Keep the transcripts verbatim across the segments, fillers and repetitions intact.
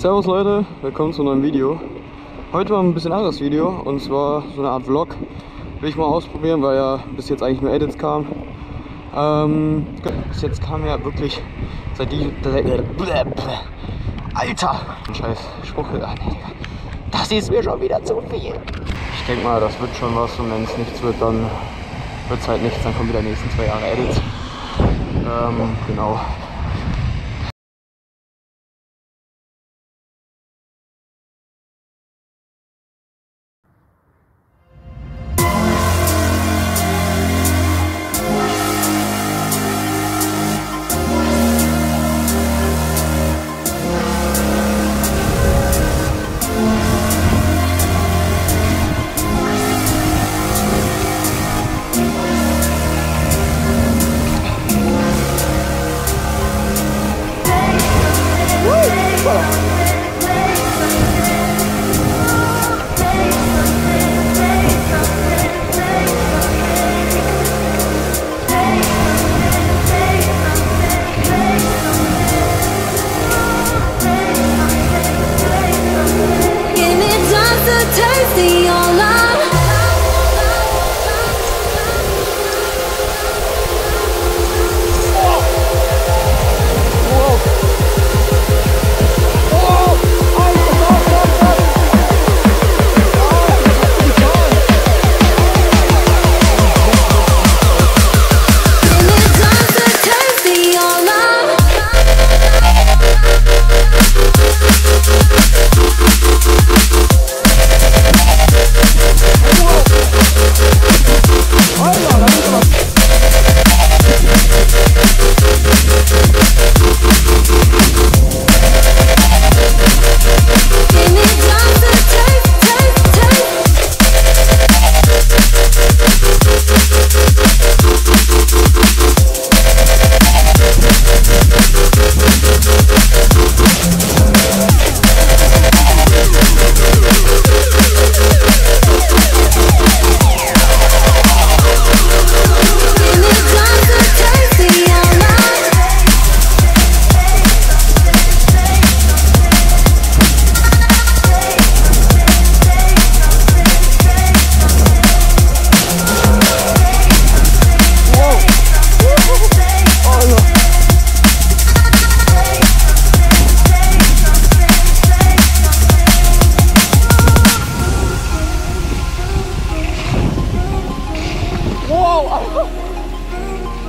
Servus Leute, willkommen zu einem neuen Video. Heute mal ein bisschen anderes Video, und zwar so eine Art Vlog. Will ich mal ausprobieren, weil ja bis jetzt eigentlich nur Edits kamen. Ähm, bis jetzt kam ja wirklich seit die... Alter! Ein scheiß Spruch. Ach, nee, das ist mir schon wieder zu viel. Ich denke mal, das wird schon was, und wenn es nichts wird, dann wird es halt nichts. Dann kommen wieder die nächsten zwei Jahre Edits. Ähm, genau.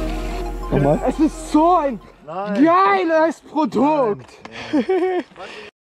Es ist so ein Nein. geiles Produkt! Nein.